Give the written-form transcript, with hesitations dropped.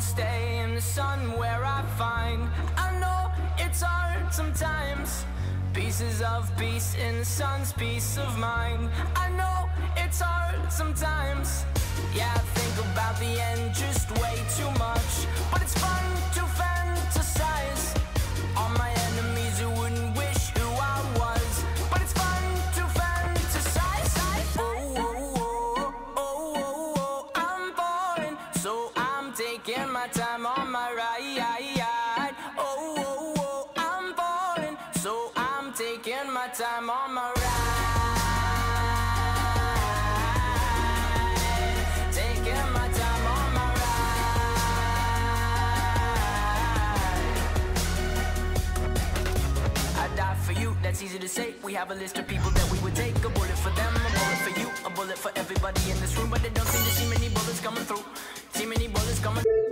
stay in the sun where I find. I know it's hard sometimes. Pieces of peace in the sun's peace of mind. I know it's hard sometimes. Yeah, I think about the end just way too much, but it's fun to fantasize on my enemies who wouldn't wish who I was. But it's fun to fantasize. Oh, oh, oh, oh, oh, oh, I'm falling, so I'm taking my time on my ride. Oh, oh, oh, I'm falling, so I'm taking my time on my ride. Taking my time on my ride. I die for you, that's easy to say. We have a list of people that we would take. A bullet for them, a bullet for you, a bullet for everybody in this room. But they don't seem to see many bullets coming through. See many bullets coming.